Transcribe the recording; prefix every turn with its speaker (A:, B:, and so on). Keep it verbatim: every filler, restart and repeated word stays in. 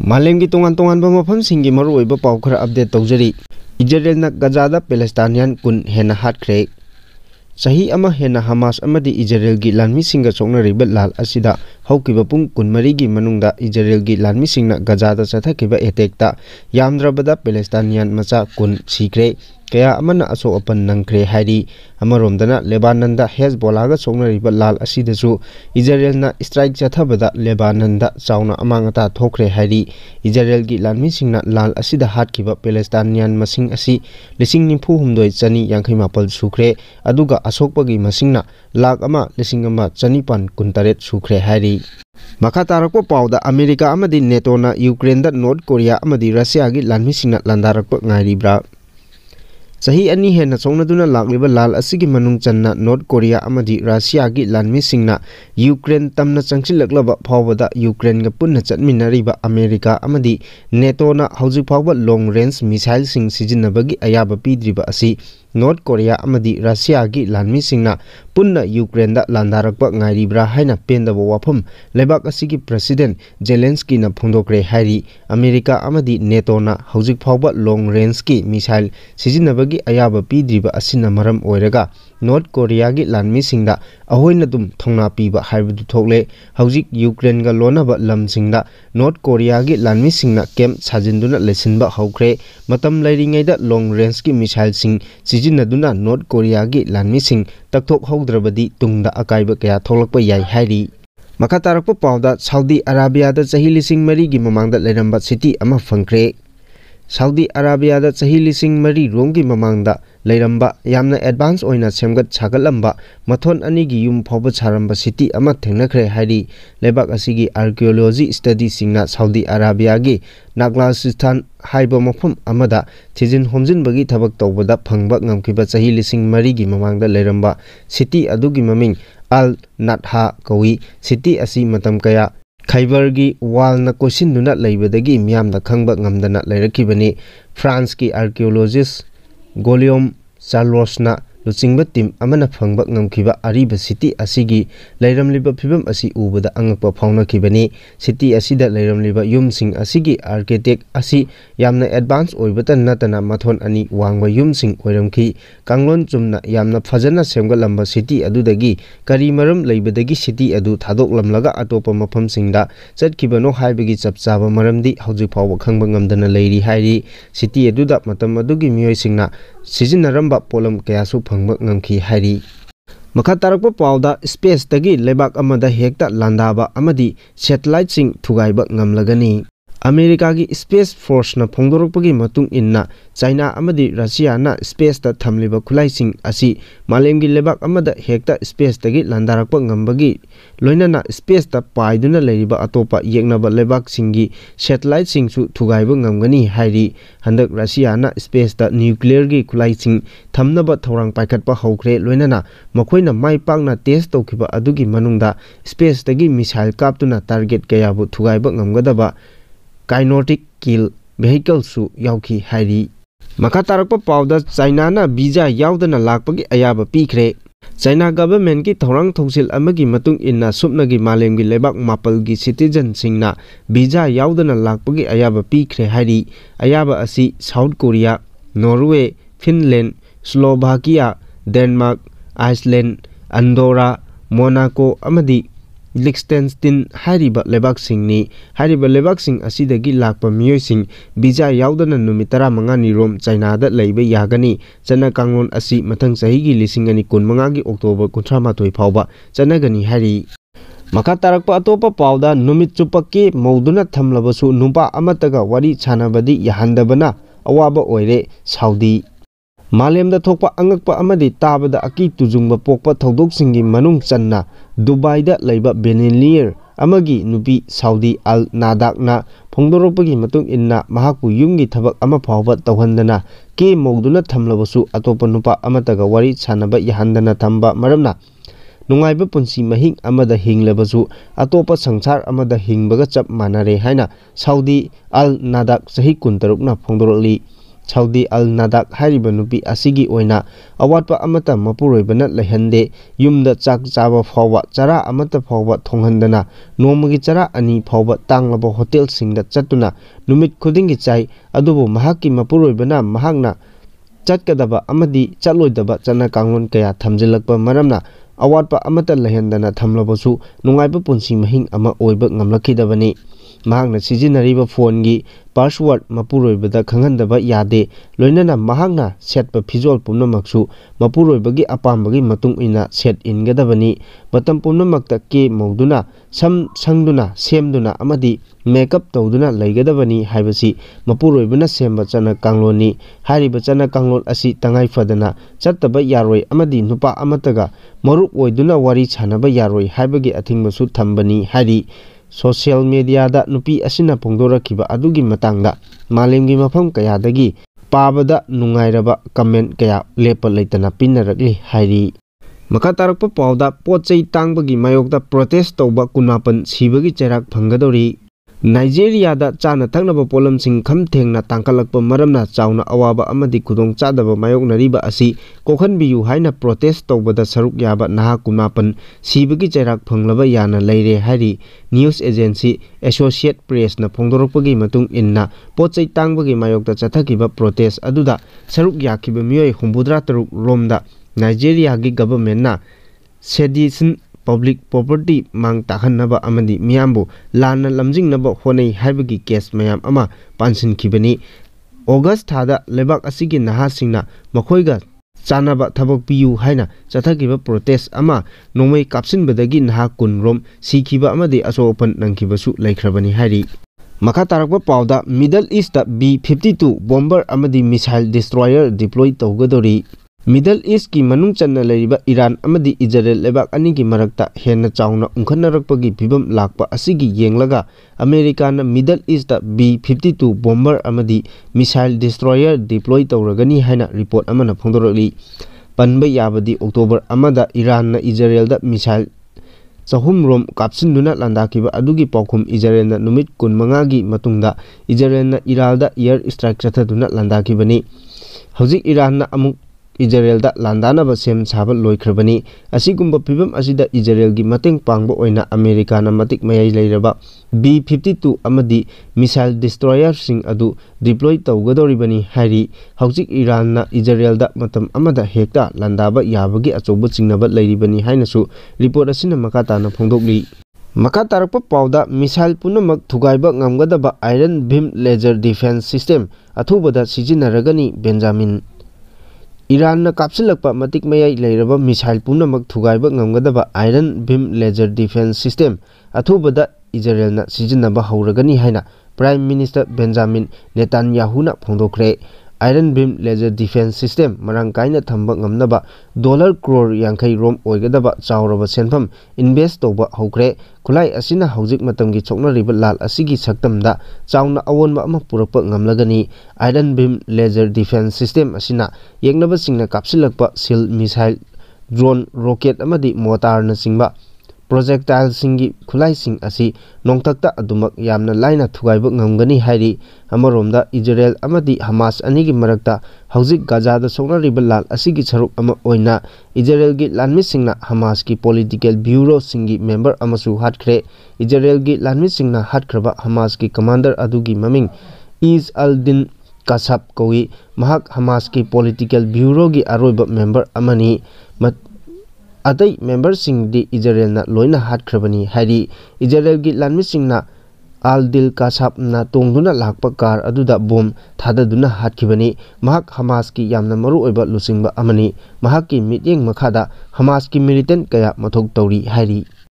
A: Malemgi tongan tongan ba mafam singi maru oiba paw khara update tawjari. Israel na Gaza da Palestinian kun hena hatkre. Sahi ama hena Hamas amadi Israel gi Lanmisingna sokna riba lal asida haukiba pung kun mari gi manungda Israel gi Lanmisingna Gaza da sathakiba attack ta yamdrabada Palestinian macha kun sikre kaya amana aso apan nangkre hairi amaromdana Lebanon da Hezbollah ga sokna riba lal asida su Israel na strike chathabada Lebanon da chauna amangata thokre hairi Israel gi Lanmisingna lal asida hatkiba Palestinian masing asi lising nimfu humdoi chani yangkhai mapal sukre aduga asokpagi masingna lak ama lising ama chanipan kuntaret sukre hairi Makha tarakpa pawda America amadi Nato na Ukraine da North Korea amadi Russia gi Lanmisingna Landarakpa Ngairibra Sahi ani hena songnaduna lakliba lal asigi manung channa North Korea amadi Russia gi Lanmisingna Ukraine tamna changchilaklaba phawbada Ukraine ga punna chatminariba America amadi Nato na hauji phawba long range missile sing sijinabagi ayaba pidriba asi North Korea amadi Russia gi Lanmisingna punna Ukraine da Landarakpa Ngairibra haina pendaba wafam lebak asigi President Zelensky na phongdokre hairi America amadi Nato na hauji phawba long range ki missile sijinabagi ayaba pidriba asina maram oiraga North Korea gi Lanmisingda ahoina dum thongna piba haibdu thokle hauji Ukraine ga lonaba lamsingda North Korea gi Lanmisingna camp sajinduna lesinba haukre matam lairingaida long range ki missile sing sijinaduna North Korea gi Lanmising takthok haudrabadi tungda akaiba kaya tholakpa yai hairi makha tarakpa pawda Saudi Arabia da chahi lising mari gi mamangda leiramba city ama fangkre Saudi Arabia da chahi lising mari rongi mamangda leiramba yamna advance oina semgat chagalamba mathon ani gi yum phawba charamba city ama thengnakhre hairi lebak asigi archaeology study singna Saudi Arabia gi Naglasistan haiba mafam amada thijin homjin bagi thabak tawbada phangba ngamkiba chahi lising mari gi mamangda leiramba city adugi maming Al Natha kawi city asi matam kaya Khyber gi wall na question duna leibadagi miyam da khangba ngamdana leirakibani France ki archaeologist Goliom Charlosna luchingba team amana phangba ngamkiba ariba city asigi leiramliba phibam asi ubada angakpa phaunakibani city asida leiramliba yumsing asigi architect asi yamna advance oibata natana mathon ani wangba yumsing oiramki kanglon chumna yamna phajana semgalamba city adudagi kari maram leibadagi city adu thadoklamlaga atopa maphamsingda chatkibano haibagi chapchaba maramdi hauji phawba khangba ngamdana leiri hairi city aduda matam adugi miyoisingna sijinaramba polam kayasu phangba ngamki hairi makha tarakpa pawda space tagi lebak amada hekta landaba amadi satellite sing thugaiba ngamlagani America gi Space Force na phongdorokpagi matung inna China amadi Russia na space ta thamliba khulaising asi malemgi lebak amada hekta space tagi landarakpa ngambagi loinana space ta paiduna leiriba atopa yegnaba lebak singi satellite singsu thugaiba ngamgani hairi handak Russia na space ta nuclear gi khulaising thamnaba thorang paikhatpa haukhre loinana makhoina maipakna test tawkiba adugi manungda space tagi missile kaptuna target kayabu thugaiba ngamgadaba Kinetic kill vehicle su yauki hairi makha tarakpa pawda China na visa yaudana lakpagi ayaba pikre China government ki thorang thongsil amagi matung inna supnagi malemgi lebak mapal gi citizen singna visa yaudana lakpagi ayaba pikre hairi ayaba asi South Korea Norway Finland Slovakia Denmark Iceland Andorra Monaco amadi Liechtenstein hariba lebak singni hariba lebak sing asidagi lakpa miyoi sing visa yaudana numitara mangani rom China da leiba yagani chana kanglon asi mathang sahigi lising ani kun mangagi October kunthamatoi phawba chanagani hari makha tarakpa atopa pawda numit chupakki mauduna thamlabasu nupa amataga wari chanabadi yahandabana awaba oire Saudi Malemda thokpa angakpa amadi tabada aki tujungba pokpa thodoksingi manung channa Dubai da leiba Benelier amagi nupi Saudi Al Nadakna phongdoropagi matung inna mahaku yumgi thabak ama phawba tawhandana ke mauduna thamlabasu atopa nupa amataga wari chanaba yahandana thamba maramna nungaiba punsi mahing amada hinglabasu atopa sangsar amada hingbaga chap manare haina Saudi Al Nadak sahi kuntarukna phongdorokli Saudi al-Nadak hariba nupi asigi oina awatpa amata mapuroibana lehande yumda chak chaba phawba chara amata phawba thonghandana nomagi chara ani phawba tanglaba hotel singda chatuna numit khudingi chai adubu mahakki mapuroibana mahakna chatkadaba amadi chaloidaba chana kanglon kaya thamjilakpa maramna awatpa amata lehendana thamlabasu nungaiba punsi mahing ama oiba ngamlakhidabani mahakna sijinariba phone gi password mapuroibada khanghandaba yade loinana mahakna setpa phijol pumnamaksu mapuroibagi apambagi matung ina set ingadabani matam pumnamakta ke mauduna sam sangduna semduna amadi makeup tawduna laigadabani haibasi mapuroibana semba chana kangloni hariba chana kanglon asi tangai fadana chattaba yaroi amadi nupa amataga marup oiduna wari chanaba yaroi haibagi athingbasu thambani hari social media da nupi asina pongdorakiba adugi matangda malemgi mafam kayadagi pabada nungairaba comment kaya lepa leitana pinnarakli hairi maka tarakpa pawda pochei tangbagi mayokda protest tawba kunapan sibagi cherak phangadori Nigeria da chana thangnaba polamsing khamthengna tangkalakpa maramna chawna awaba amadi khudong chadaba mayoknariba asi kokhanbiyu haina protest tawbada saruk yaba naha kunapan sibagi cherak phanglaba yana leire hari news agency Associate Press na phongdorakpagi matung inna pochei tangbagi mayokda chathakiba protest aduda saruk yakiba miyoi humbudra taruk romda Nigeria gi government na sedition public property mang tahanaba amadi miyambu lana lamjingnaba honei haibagi case mayam ama pansin khibani August thada lebak asigi nahasingna makhoiga chanaba thabak piyu haina chathakiba protest ama nomai kapsinbadagi naha kunrom sikhiba amadi asopan nangkibasu laikhrabani hari makha tarakba pawda Middle East da B fifty-two bomber amadi missile destroyer deploy tawgadori Middle East ki manung channa leriba Iran amadi Israel lebak ani ki marakta henna chawna ungkhannarakpagi phibam lakpa asigi yenglaga America na Middle East da B fifty-two bomber amadi missile destroyer deploy tawragani haina report amana phongdorali panba yabadi October amada Iran na Israel da missile chahum rom kapsinduna landakiba adugi paukhum Israel na numit kunmanga gi matungda Israel na Iran da air strike chathaduna landakibani hojik Iran na amuk Israel da landana sem saba loikrabani asigumba pibam asida Israel gi mateng pangba oina America na matik mayai leiraba B fifty-two amadi missile destroyer sing adu deploy tawgadoribani hari hojik Iran na Israel da matam amada hekta landaba yabagi achoba chingnaba leiribani hainasu report asina makata na phongdokli maka tarakpa pawda missile punamak thugaiba ngamgadaba Iron Beam laser defense system athubada sijinaragani Benjamin Iran na kapsilakpa matik mayai leiraba missile punamak thugaiba ngamgadaba Iron Beam laser defense system athubada Israel na sijinaba hauragani haina Prime Minister Benjamin Netanyahu na phongdokre Iron Beam laser defense system marang kaina thamba ngamnaba dollar crore yankai rom oigadaba chawraba senfam invest toba hokre khulai asina hojik matamgi choknariba lal asigi saktamda chawna awonba ama purakpa ngamlagani Iron Beam laser defense system asina yengnaba singna kapsilakpa sil missile drone rocket amadi mortar na singba projectile singi khulai sing asi nongtakta adumak yamna laina thugaiba ngamgani hairi amaromda Israel amadi Hamas anigi marakta hojik Gaza da soknariba lal asigi saruk ama oina Israel gi Lanmisingna Hamas ki political bureau singi member amasu hatkre Israel gi Lanmisingna hatkraba Hamas ki commander adugi maming Is al-Din Kasab kowi mahak Hamas ki political bureau gi aroiba member amani Atai member sing di Israel na loina hatkrabani hari Israel gi Lanmisingna Al-Dil Kasab na tongduna lakpa kar aduda bom thadaduna hatkibani mahak Hamas ki yamna maru oiba lusingba amani mahak ki mityeng makhada Hamas ki militant kaya mathok tawri hari